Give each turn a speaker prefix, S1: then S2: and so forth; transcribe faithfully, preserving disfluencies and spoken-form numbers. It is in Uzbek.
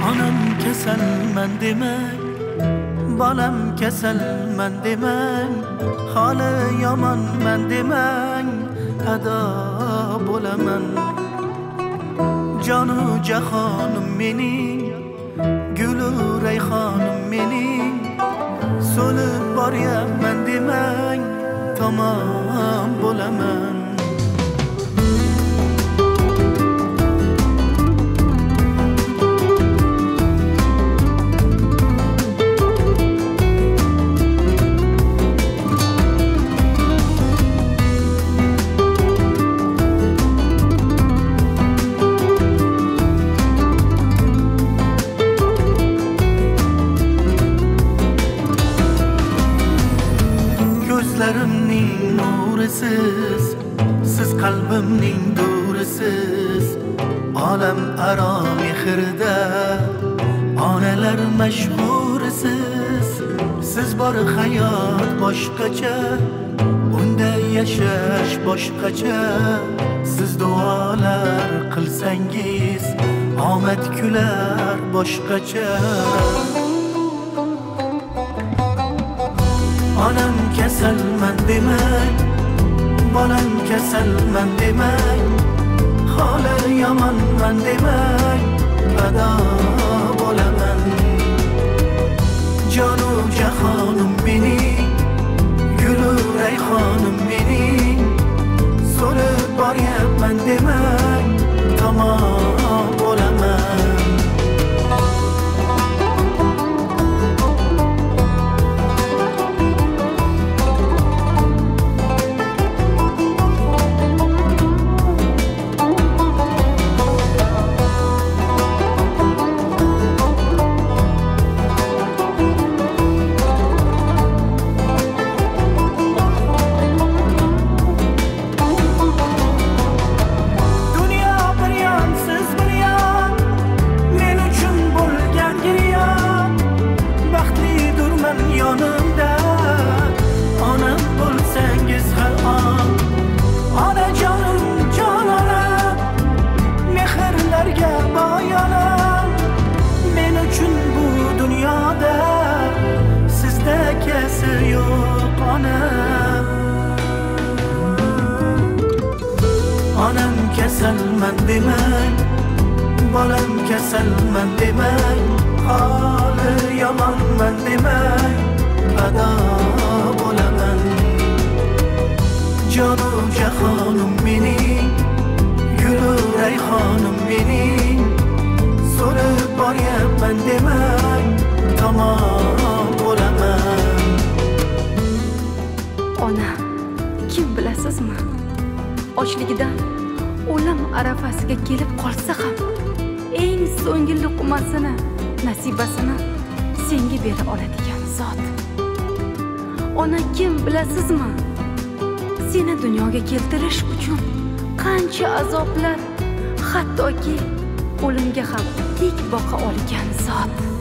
S1: Onam kasalman demang, bolam kasalman demang, holi yomonman demang, ado bo'laman. Jonu jahonim mening, gulu rayhonim mening, so'lib boryapman demang, tamom bo'laman. Gözlerimning nurisiz, siz qalbimning durisiz, olam aro mehrida onalar mashhurisiz. Siz bor hayot boshqacha, unda yashash boshqacha. Siz duolar qilsangiz omad kular boshqacha. Onam kasalman demang, bolam kasalman demang, holi yomonman demang, ado bo'laman. Jonu jahonim mening, gulu rayhonim mening, so'lib boryapman demang, tamom bo'laman. Onam kasalman demang, bolam kasalman demang, holi yomonman demang, ado bo'laman. Jonu jahonim mening, gulu rayhonim mening, so'lib boryapman demang, tamom bo'laman.
S2: Ona, kim bilasizmi? Ochligidan o'lim arafasiga kelib qolsa ham eng so'nggi luqmasini, nasibasini senga bera oladigan zot. Ona, kim bilasizmi? Seni dunyoga keltirish uchun qancha azoblar, hattoki o'limga ham tik boqa olgan zot.